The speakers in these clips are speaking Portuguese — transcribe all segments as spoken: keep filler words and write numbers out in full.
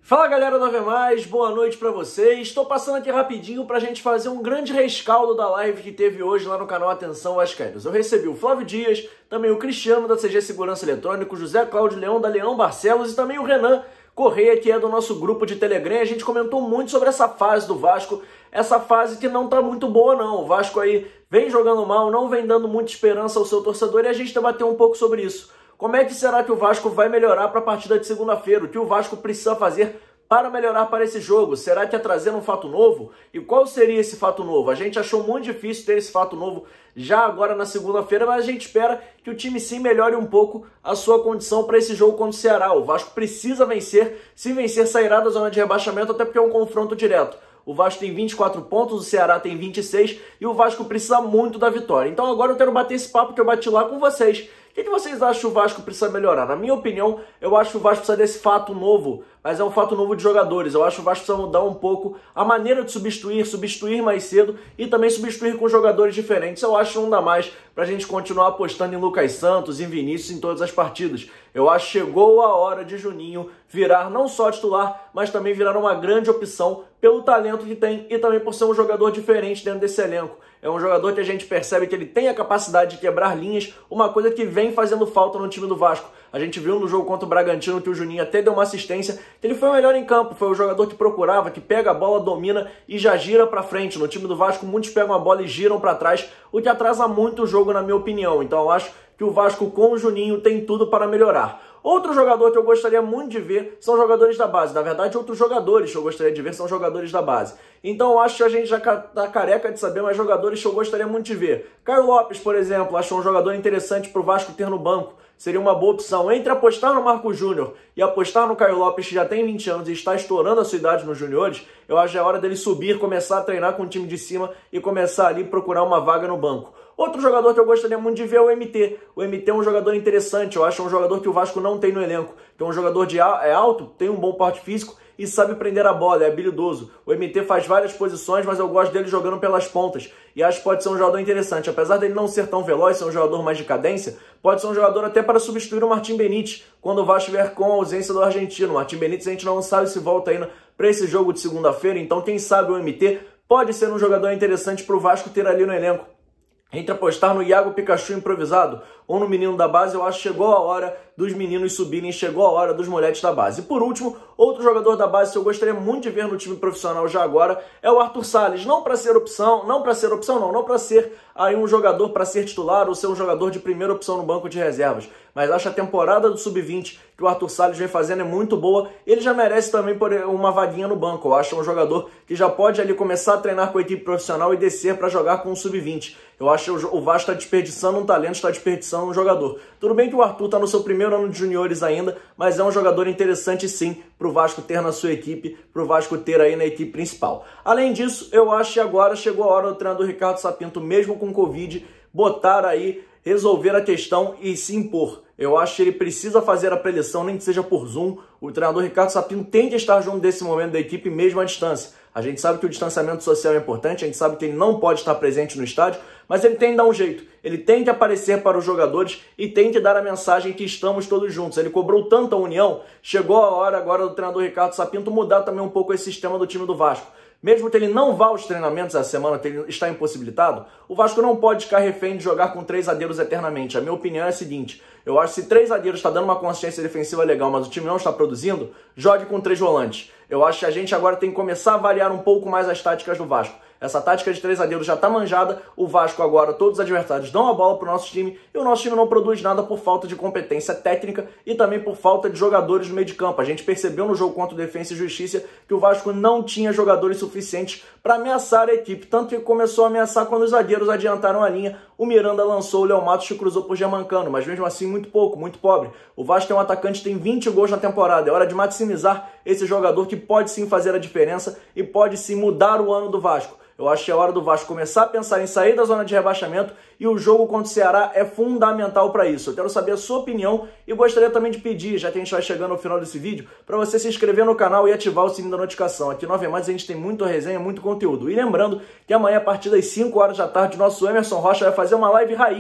Fala galera do A V Mais, boa noite pra vocês. Estou passando aqui rapidinho pra gente fazer um grande rescaldo da live que teve hoje lá no canal Atenção Vascaínos. Eu recebi o Flávio Dias, também o Cristiano da C G Segurança Eletrônica, o José Cláudio Leão da Leão Barcelos e também o Renan Correia, que é do nosso grupo de Telegram. A gente comentou muito sobre essa fase do Vasco, essa fase que não tá muito boa não. O Vasco aí vem jogando mal, não vem dando muita esperança ao seu torcedor e a gente debateu um pouco sobre isso. Como é que será que o Vasco vai melhorar para a partida de segunda-feira? O que o Vasco precisa fazer para melhorar para esse jogo? Será que é trazer um fato novo? E qual seria esse fato novo? A gente achou muito difícil ter esse fato novo já agora na segunda-feira, mas a gente espera que o time sim melhore um pouco a sua condição para esse jogo contra o Ceará. O Vasco precisa vencer, se vencer sairá da zona de rebaixamento, até porque é um confronto direto. O Vasco tem vinte e quatro pontos, o Ceará tem vinte e seis e o Vasco precisa muito da vitória. Então agora eu quero bater esse papo que eu bati lá com vocês. O que, que vocês acham que o Vasco precisa melhorar? Na minha opinião, eu acho que o Vasco precisa desse fato novo, mas é um fato novo de jogadores. Eu acho que o Vasco precisa mudar um pouco a maneira de substituir, substituir mais cedo e também substituir com jogadores diferentes. Eu acho que não dá mais pra gente continuar apostando em Lucas Santos, em Vinícius, em todas as partidas. Eu acho que chegou a hora de Juninho virar não só titular, mas também virar uma grande opção pelo talento que tem e também por ser um jogador diferente dentro desse elenco. É um jogador que a gente percebe que ele tem a capacidade de quebrar linhas, uma coisa que vem fazendo falta no time do Vasco. A gente viu no jogo contra o Bragantino que o Juninho até deu uma assistência, que ele foi o melhor em campo, foi o jogador que procurava, que pega a bola, domina e já gira para frente. No time do Vasco, muitos pegam a bola e giram para trás, o que atrasa muito o jogo, na minha opinião. Então eu acho que o Vasco com o Juninho tem tudo para melhorar. Outro jogador que eu gostaria muito de ver são jogadores da base. Na verdade, outros jogadores que eu gostaria de ver são jogadores da base. Então, eu acho que a gente já tá careca de saber, mas jogadores que eu gostaria muito de ver. Caio Lopes, por exemplo, acho um jogador interessante para o Vasco ter no banco. Seria uma boa opção. Entre apostar no Marco Júnior e apostar no Caio Lopes, que já tem vinte anos e está estourando a sua idade nos juniores, eu acho que é hora dele subir, começar a treinar com o time de cima e começar ali a procurar uma vaga no banco. Outro jogador que eu gostaria muito de ver é o M T. O M T é um jogador interessante, eu acho um jogador que o Vasco não tem no elenco. Que é um jogador de é alto, tem um bom porte físico e sabe prender a bola, é habilidoso. O M T faz várias posições, mas eu gosto dele jogando pelas pontas. E acho que pode ser um jogador interessante. Apesar dele não ser tão veloz, ser um jogador mais de cadência, pode ser um jogador até para substituir o Martim Benítez, quando o Vasco estiver com a ausência do argentino. O Martim Benítez a gente não sabe se volta ainda para esse jogo de segunda-feira, então quem sabe o M T pode ser um jogador interessante para o Vasco ter ali no elenco. Entre apostar no Iago Pikachu improvisado ou no menino da base, eu acho que chegou a hora dos meninos subirem, chegou a hora dos moleques da base. E por último, outro jogador da base que eu gostaria muito de ver no time profissional já agora é o Arthur Salles. Não para ser opção, não para ser opção não, não para ser aí um jogador para ser titular ou ser um jogador de primeira opção no banco de reservas. Mas acho a temporada do sub vinte que o Arthur Salles vem fazendo é muito boa. Ele já merece também por uma vaguinha no banco. Eu acho um jogador que já pode ali começar a treinar com a equipe profissional e descer para jogar com o sub vinte. Eu acho que o Vasco está desperdiçando um talento, está desperdiçando um jogador. Tudo bem que o Arthur está no seu primeiro ano de juniores ainda, mas é um jogador interessante sim para o Vasco ter na sua equipe, para o Vasco ter aí na equipe principal. Além disso, eu acho que agora chegou a hora do treinador Ricardo Sapinto, mesmo com Covid, botar aí, resolver a questão e se impor. Eu acho que ele precisa fazer a preleção, nem que seja por Zoom. O treinador Ricardo Sapinto tem que estar junto desse momento da equipe, mesmo à distância. A gente sabe que o distanciamento social é importante, a gente sabe que ele não pode estar presente no estádio, mas ele tem que dar um jeito. Ele tem que aparecer para os jogadores e tem que dar a mensagem que estamos todos juntos. Ele cobrou tanta união, chegou a hora agora do treinador Ricardo Sapinto mudar também um pouco esse sistema do time do Vasco. Mesmo que ele não vá aos treinamentos essa semana, que ele está impossibilitado, o Vasco não pode ficar refém de jogar com três zagueiros eternamente. A minha opinião é a seguinte: eu acho que se três zagueiros está dando uma consistência defensiva legal, mas o time não está produzindo, jogue com três volantes. Eu acho que a gente agora tem que começar a variar um pouco mais as táticas do Vasco. Essa tática de três zagueiros já está manjada, o Vasco agora, todos os adversários dão a bola para o nosso time e o nosso time não produz nada por falta de competência técnica e também por falta de jogadores no meio de campo. A gente percebeu no jogo contra o Defensa e Justiça que o Vasco não tinha jogadores suficientes para ameaçar a equipe, tanto que começou a ameaçar quando os zagueiros adiantaram a linha. O Miranda lançou, o Léo Matos que cruzou por Germancano, mas mesmo assim muito pouco, muito pobre. O Vasco tem um atacante que tem vinte gols na temporada, é hora de maximizar esse jogador que pode sim fazer a diferença e pode sim mudar o ano do Vasco. Eu acho que é hora do Vasco começar a pensar em sair da zona de rebaixamento e o jogo contra o Ceará é fundamental para isso. Eu quero saber a sua opinião e gostaria também de pedir, já que a gente vai chegando ao final desse vídeo, para você se inscrever no canal e ativar o sininho da notificação. Aqui no A V Mais a gente tem muita resenha, muito conteúdo. E lembrando que amanhã, a partir das cinco horas da tarde, o nosso Emerson Rocha vai fazer uma live raiz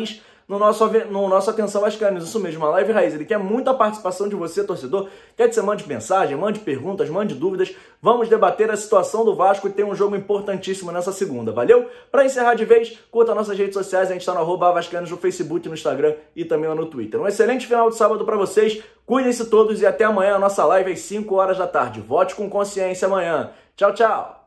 no nosso, no nosso Atenção Vascaínos. Isso mesmo, a Live Raiz. Ele quer muita participação de você, torcedor. Quer que você mande mensagem, mande perguntas, mande dúvidas. Vamos debater a situação do Vasco e tem um jogo importantíssimo nessa segunda, valeu? Para encerrar de vez, curta nossas redes sociais. A gente está no arroba Vascaínos no Facebook, no Instagram e também lá no Twitter. Um excelente final de sábado para vocês. Cuidem-se todos e até amanhã a nossa live às cinco horas da tarde. Vote com consciência amanhã. Tchau, tchau!